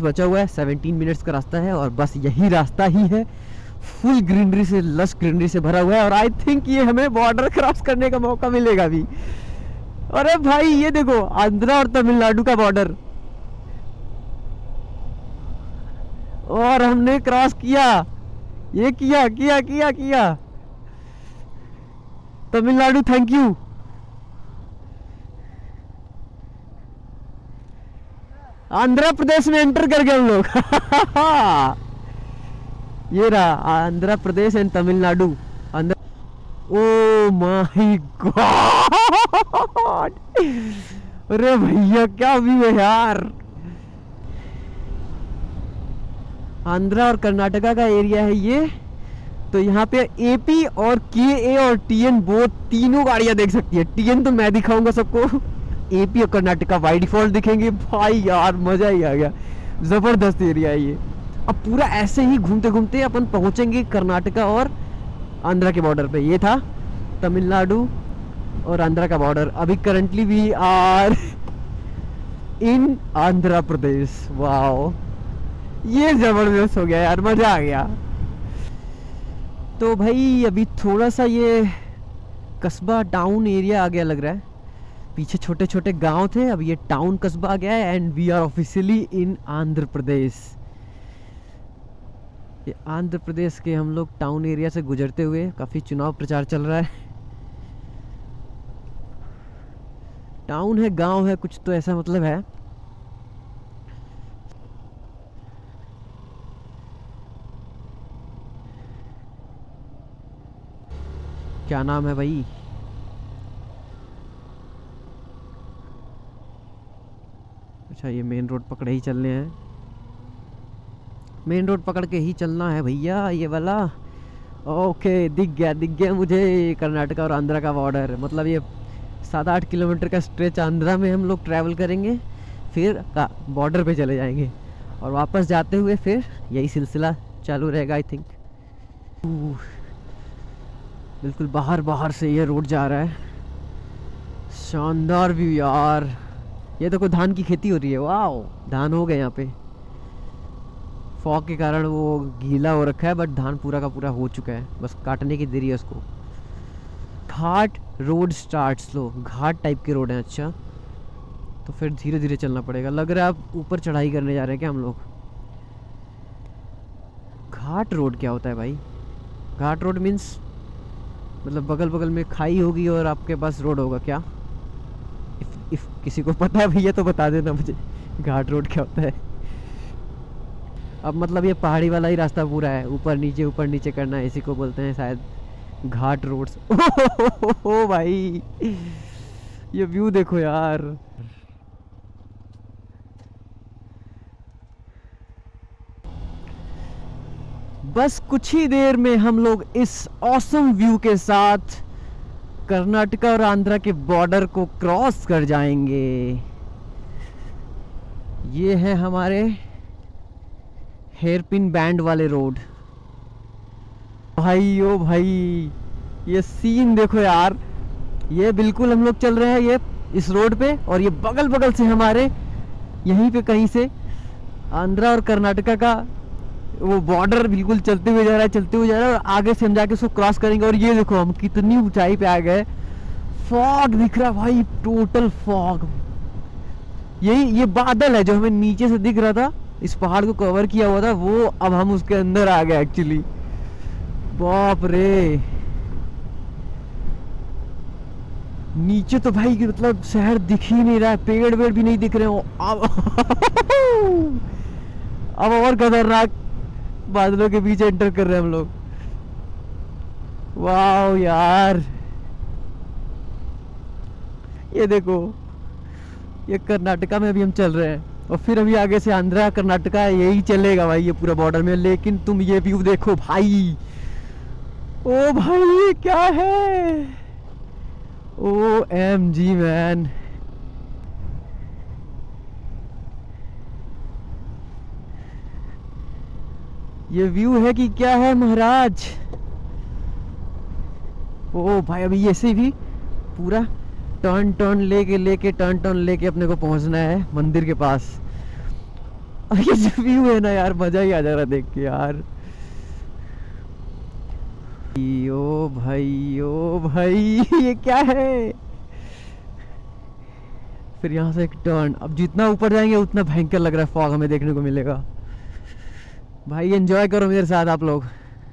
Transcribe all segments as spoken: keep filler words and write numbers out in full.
बचा हुआ है, सत्रह मिनट्स का रास्ता है और बस यही रास्ता ही है। फुल ग्रीनरी से, लश ग्रीनरी से भरा हुआ है और आई थिंक ये हमें बॉर्डर क्रॉस करने का मौका मिलेगा भी। अरे भाई ये देखो, आंध्रा और तमिलनाडु का बॉर्डर, और हमने क्रॉस किया। ये किया किया किया किया तमिलनाडु, थैंक यू। आंध्र प्रदेश में एंटर कर गए हम लोग। ये रहा Andhra Pradesh and Tamil Nadu. Andhra, oh my god, अरे भैया क्या व्यू है यार। आंध्रा और कर्नाटका का एरिया है ये। तो यहाँ पे एपी और के ए और टीएन बोथ तीनों गाड़ियां देख सकती है। टीएन तो मैं दिखाऊंगा सबको, एपी और कर्नाटका बाई डिफॉल्ट दिखेंगे। भाई यार मजा ही आ गया, जबरदस्त एरिया है ये। अब पूरा ऐसे ही घूमते घूमते अपन पहुंचेंगे कर्नाटका और आंध्रा के बॉर्डर पे। ये था तमिलनाडु और आंध्रा का बॉर्डर। अभी currently we are in Andhra Pradesh. Wow, ये जबरदस्त हो गया यार, मजा आ गया। तो भाई अभी थोड़ा सा ये कस्बा टाउन एरिया आ गया लग रहा है। पीछे छोटे छोटे गांव थे, अब ये टाउन कस्बा आ गया है and we are officially in Andhra Pradesh. ये आंध्र प्रदेश के हम लोग टाउन एरिया से गुजरते हुए, काफ़ी चुनाव प्रचार चल रहा है। टाउन है गांव है कुछ तो ऐसा मतलब है। क्या नाम है भाई? अच्छा ये मेन रोड पकड़े ही चलने हैं, मेन रोड पकड़ के ही चलना है भैया ये वाला। ओके दिख गया दिख गया मुझे कर्नाटका और आंध्रा का बॉर्डर। मतलब ये सात आठ किलोमीटर का स्ट्रेच आंध्रा में हम लोग ट्रैवल करेंगे, फिर बॉर्डर पे चले जाएंगे और वापस जाते हुए फिर यही सिलसिला चालू रहेगा आई थिंक। बिल्कुल बाहर बाहर से ये रोड जा रहा है। शानदार व्यू यार। ये देखो धान की खेती हो रही है। वाओ, धान हो गए यहाँ पे। फॉग के कारण वो गीला हो रखा है बट धान पूरा का पूरा हो चुका है, बस काटने की देरी है उसको। Ghat road start slow, ghat type के रोड है। अच्छा तो फिर धीरे धीरे चलना पड़ेगा। लग रहा है आप ऊपर चढ़ाई करने जा रहे हैं क्या हम लोग? घाट रोड क्या होता है भाई? घाट रोड मीन्स मतलब बगल बगल में खाई होगी और आपके पास रोड होगा क्या? इफ, इफ किसी को पता है भैया तो बता देना मुझे, घाट रोड क्या होता है। अब मतलब ये पहाड़ी वाला ही रास्ता पूरा है, ऊपर नीचे ऊपर नीचे करना है, इसी को बोलते हैं शायद घाट रोड्स। ओ भाई ये व्यू देखो यार। बस कुछ ही देर में हम लोग इस ऑसम व्यू के साथ कर्नाटका और आंध्रा के बॉर्डर को क्रॉस कर जाएंगे। ये है हमारे हेयरपिन बैंड वाले रोड। भाई ओ भाई ये सीन देखो यार। ये बिल्कुल हम लोग चल रहे हैं ये इस रोड पे और ये बगल बगल से हमारे यहीं पे कहीं से आंध्रा और कर्नाटका का वो बॉर्डर बिल्कुल चलते हुए जा रहा है चलते हुए जा रहा है और आगे से हम जाके उसको क्रॉस करेंगे। और ये देखो हम कितनी ऊंचाई पे आ गए। फॉग दिख रहा भाई, टोटल फॉग। यही ये बादल है जो हमें नीचे से दिख रहा था, इस पहाड़ को कवर किया हुआ था, वो अब हम उसके अंदर आ गए एक्चुअली। बाप रे, नीचे तो भाई मतलब शहर दिख ही नहीं रहा है, पेड़ वेड़ भी नहीं दिख रहे हो। अब अब और खतरनाक बादलों के बीच एंटर कर रहे हैं हम लोग। वाह यार, ये देखो ये कर्नाटका में भी हम चल रहे हैं और फिर अभी आगे से आंध्रा कर्नाटका यही चलेगा भाई ये पूरा बॉर्डर में। लेकिन तुम ये व्यू देखो भाई, ओ भाई ये क्या है? ओ एम जी मैन, ये व्यू है कि क्या है महाराज? ओ भाई अभी ऐसे भी पूरा टर्न टर्न लेके लेके टर्न टर्न लेके अपने को पहुंचना है मंदिर के पास। ये जो व्यू है ना यार, मजा ही आ जा रहा देख के यार। ओ भाई ओ भाई ये क्या है। फिर यहाँ से एक टर्न। अब जितना ऊपर जाएंगे उतना भयंकर लग रहा है, फॉग हमें देखने को मिलेगा। भाई एंजॉय करो मेरे साथ आप लोग,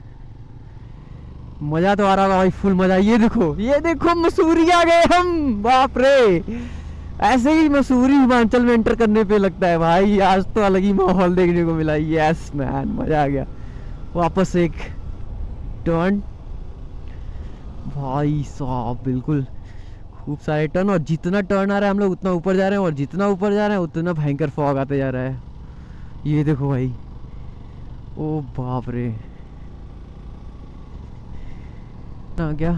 मजा तो आ रहा होगा भाई, फुल मजा। ये देखो ये देखो मसूरी आ गए हम, बाप रे। ऐसे ही मसूरी हिमाचल में एंटर करने पे लगता है भाई। आज तो अलग ही माहौल देखने को मिला। यस मैन, मजा आ गया। वापस एक टर्न भाई साहब, बिल्कुल खूब सारे टर्न। और जितना टर्न आ रहा है हम लोग उतना ऊपर जा रहे हैं, और जितना ऊपर जा रहे हैं उतना भयंकर फॉग आते जा रहा है। ये देखो भाई, ओ बाप रे, आ गया।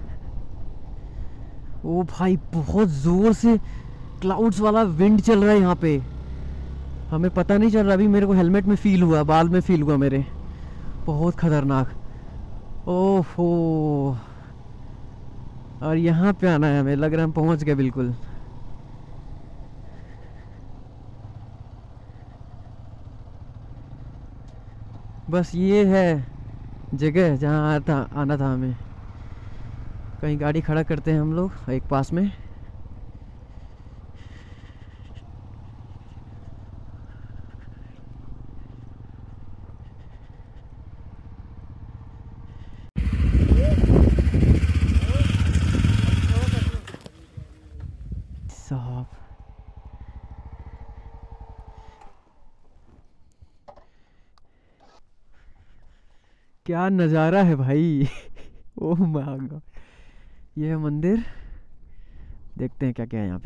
ओ भाई बहुत जोर से क्लाउड्स वाला विंड चल रहा है यहाँ पे। हमें पता नहीं चल रहा, अभी मेरे को हेलमेट में फील हुआ, बाल में फील हुआ मेरे, बहुत खतरनाक। ओहो, और यहाँ पे आना है हमें, लग रहा है हम पहुँच गए बिल्कुल। बस ये है जगह जहाँ था आना था हमें। कहीं गाड़ी खड़ा करते हैं हम लोग एक पास में। साहब क्या नज़ारा है भाई। ओह माय गॉड, ये है मंदिर। देखते हैं क्या क्या है यहाँ पे।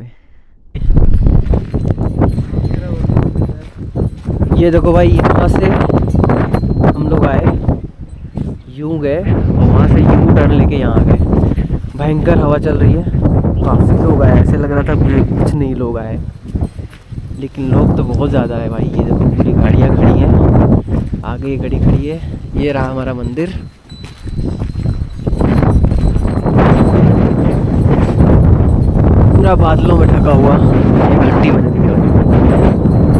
ये देखो भाई, यहाँ से हम लोग आए, यूं गए और वहाँ से यूं टर्न लेके यहाँ आ गए। भयंकर हवा चल रही है, काफ़ी लोग आए। ऐसे लग रहा था कुछ नहीं लोग आए, लेकिन लोग तो बहुत ज़्यादा है भाई। ये देखो पूरी गाड़ियाँ खड़ी हैं, आगे ये गाड़ी खड़ी है। ये रहा हमारा मंदिर। पूरा बादलों में ढका हुआ, ये घंटी बज रही है।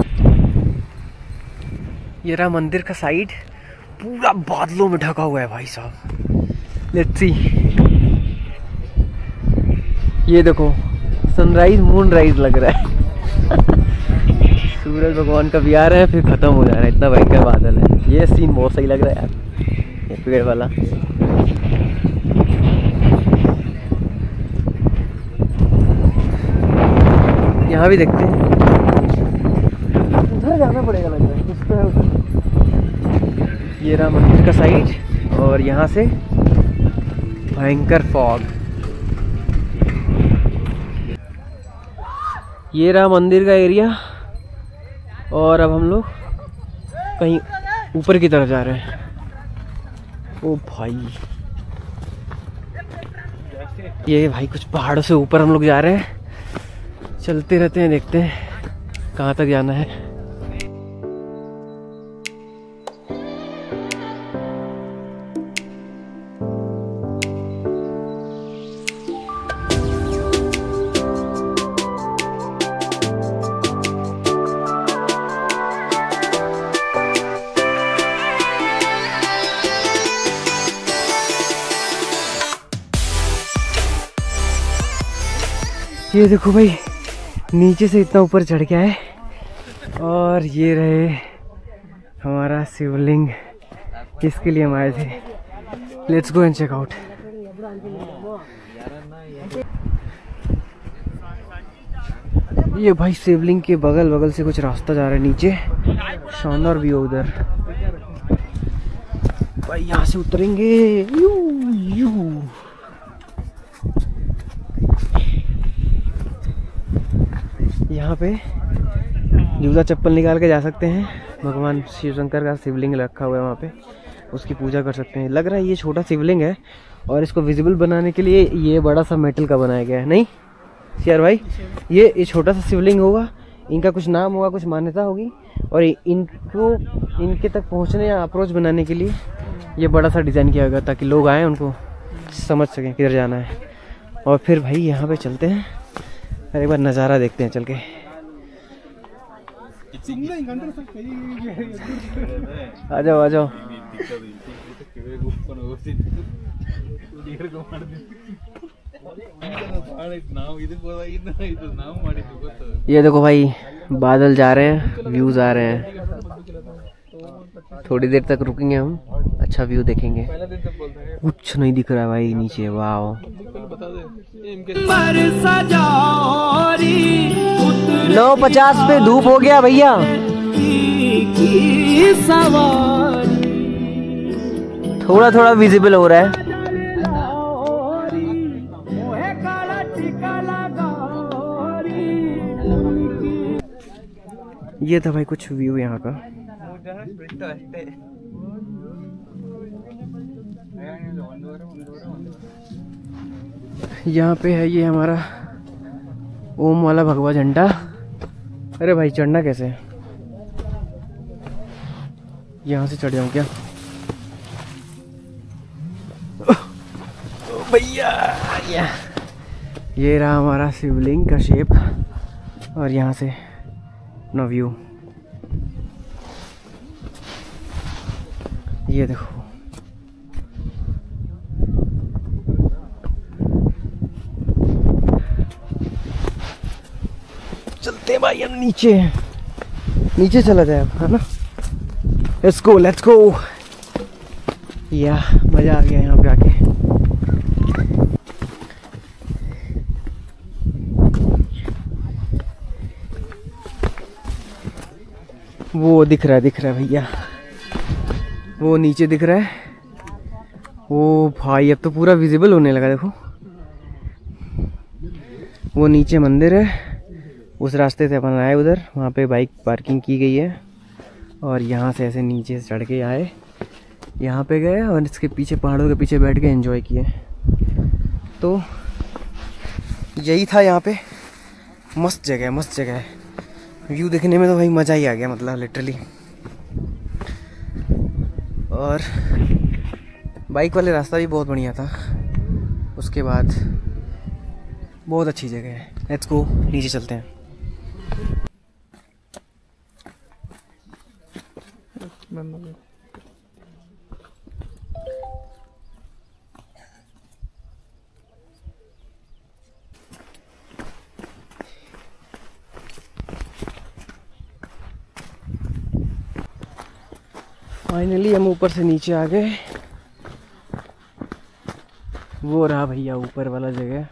ये रहा मंदिर का साइड, पूरा बादलों में ढका हुआ है भाई साहब। लेट्स सी, ये देखो सनराइज मूनराइज लग रहा है। सूरज भगवान का भी आ रहा है, फिर खत्म हो जा रहा है, इतना भयंकर बादल है। ये सीन बहुत सही लग रहा है यार, ये पेड़ वाला। यहाँ भी देखते हैं, उधर जाना पड़ेगा लग रहा है, कुछ तो है उधर। ये रहा मंदिर का साइड, और यहाँ से भयंकर फॉग। ये रहा मंदिर का एरिया, और अब हम लोग कहीं ऊपर की तरफ जा रहे हैं। ओ भाई, ये भाई कुछ पहाड़ों से ऊपर हम लोग जा रहे हैं। चलते रहते हैं, देखते हैं कहाँ तक जाना है। ये देखो भाई, नीचे से इतना ऊपर चढ़ गया है, और ये रहे हमारा शिवलिंग। इसके लिए हम आए थे। Let's go and check out. ये भाई शिवलिंग के बगल बगल से कुछ रास्ता जा रहा है नीचे, शानदार व्यू उधर भाई। यहाँ से उतरेंगे, यू यू। यहाँ पे जूता चप्पल निकाल के जा सकते हैं। भगवान शिव शंकर का शिवलिंग रखा हुआ है वहाँ पे, उसकी पूजा कर सकते हैं। लग रहा है ये छोटा शिवलिंग है, और इसको विजिबल बनाने के लिए ये बड़ा सा मेटल का बनाया गया है। नहीं यार भाई, ये ये छोटा सा शिवलिंग होगा, इनका कुछ नाम होगा, कुछ मान्यता होगी, और इनको इनके तक पहुँचने या अप्रोच बनाने के लिए ये बड़ा सा डिज़ाइन किया होगा, ताकि लोग आएँ उनको समझ सकें किधर जाना है। और फिर भाई यहाँ पे चलते हैं, एक बार नज़ारा देखते हैं चल के। आ जाओ आ जाओ। ये देखो भाई बादल जा रहे हैं, व्यूज आ रहे हैं। थोड़ी देर तक रुकेंगे हम, अच्छा व्यू देखेंगे। कुछ नहीं दिख रहा है भाई नीचे। वाओ, नौ पचास पे धूप हो गया भैया। थोड़ा थोड़ा विजिबल हो रहा है। ये था भाई कुछ व्यू यहाँ का। यहाँ पे है ये हमारा ओम वाला भगवा झंडा। अरे भाई चढ़ना कैसे? यहाँ से चढ़ जाऊँ क्या? भैया ये रहा हमारा शिवलिंग का शेप, और यहाँ से अपना व्यू ये देखो। चलते हैं भाई हम नीचे, नीचे चला जाए अब, है ना? Let's go let's go. या मजा आ गया यहाँ पे आके। वो दिख रहा है दिख रहा है भैया, वो नीचे दिख रहा है। वो भाई अब तो पूरा विजिबल होने लगा। देखो वो नीचे मंदिर है, उस रास्ते से अपन आए उधर, वहाँ पे बाइक पार्किंग की गई है। और यहाँ से ऐसे नीचे से चढ़ के आए, यहाँ पे गए और इसके पीछे पहाड़ों के पीछे बैठ के एंजॉय किए। तो यही था यहाँ पे। मस्त जगह है, मस्त जगह है। व्यू देखने में तो भाई मज़ा ही आ गया, मतलब लिटरली। और बाइक वाले रास्ता भी बहुत बढ़िया था। उसके बाद बहुत अच्छी जगह है। लेट्स गो, नीचे चलते हैं। फाइनली हम ऊपर से नीचे आ गए। वो रहा भैया ऊपर वाला जगह,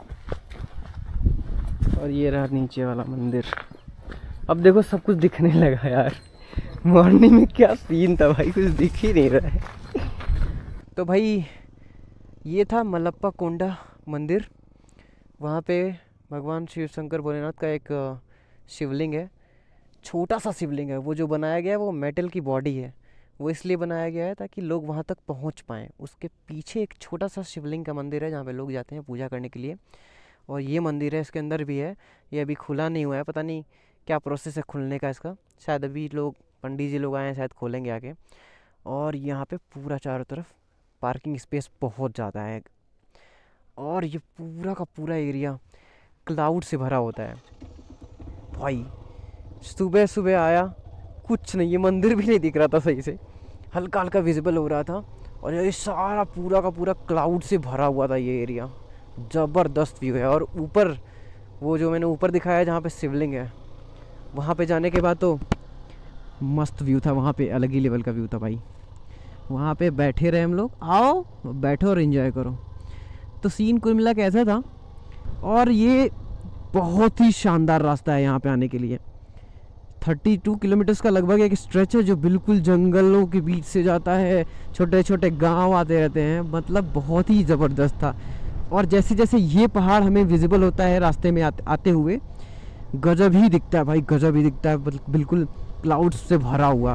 और ये रहा नीचे वाला मंदिर। अब देखो सब कुछ दिखने लगा यार। मॉर्निंग में क्या सीन था भाई, कुछ दिख ही नहीं रहा है। तो भाई ये था मलप्पा कोंडा मंदिर। वहाँ पे भगवान शिव शंकर भोलेनाथ का एक शिवलिंग है, छोटा सा शिवलिंग है। वो जो बनाया गया है वो मेटल की बॉडी है। वो इसलिए बनाया गया है ताकि लोग वहाँ तक पहुँच पाएँ। उसके पीछे एक छोटा सा शिवलिंग का मंदिर है जहाँ पे लोग जाते हैं पूजा करने के लिए। और ये मंदिर है, इसके अंदर भी है। ये अभी खुला नहीं हुआ है, पता नहीं क्या प्रोसेस है खुलने का इसका। शायद अभी लोग पंडित जी लोग आए हैं, शायद खोलेंगे आगे। और यहाँ पे पूरा चारों तरफ पार्किंग स्पेस बहुत ज़्यादा है। और ये पूरा का पूरा एरिया क्लाउड से भरा होता है भाई। सुबह सुबह आया, कुछ नहीं, ये मंदिर भी नहीं दिख रहा था सही से, हल्का हल्का विजिबल हो रहा था। और ये सारा पूरा का पूरा क्लाउड से भरा हुआ था ये एरिया। ज़बरदस्त व्यू है। और ऊपर वो जो मैंने ऊपर दिखाया जहाँ पे शिवलिंग है, वहाँ पे जाने के बाद तो मस्त व्यू था। वहाँ पे अलग ही लेवल का व्यू था भाई। वहाँ पे बैठे रहे हम लोग। आओ बैठो और एंजॉय करो। तो सीन कुल मिला के ऐसा था। और ये बहुत ही शानदार रास्ता है यहाँ पे आने के लिए। बत्तीस किलोमीटर्स का लगभग एक स्ट्रेच है जो बिल्कुल जंगलों के बीच से जाता है। छोटे छोटे गांव आते रहते हैं, मतलब बहुत ही ज़बरदस्त था। और जैसे जैसे ये पहाड़ हमें विजिबल होता है रास्ते में आते, आते हुए, गजब ही दिखता है भाई, गजब ही दिखता है। बिल्कुल क्लाउड्स से भरा हुआ।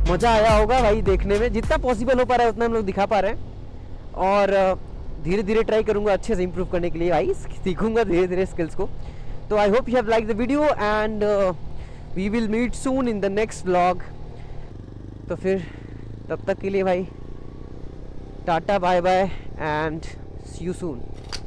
मज़ा आया होगा भाई देखने में, जितना पॉसिबल हो पा रहा है उतना हम लोग दिखा पा रहे हैं। और धीरे धीरे ट्राई करूँगा अच्छे से इम्प्रूव करने के लिए भाई, सीखूंगा धीरे धीरे स्किल्स को। तो I hope you have like the video and we will meet soon in the next vlog. तो फिर तब तक के लिए भाई ta-ta bye bye and see you soon.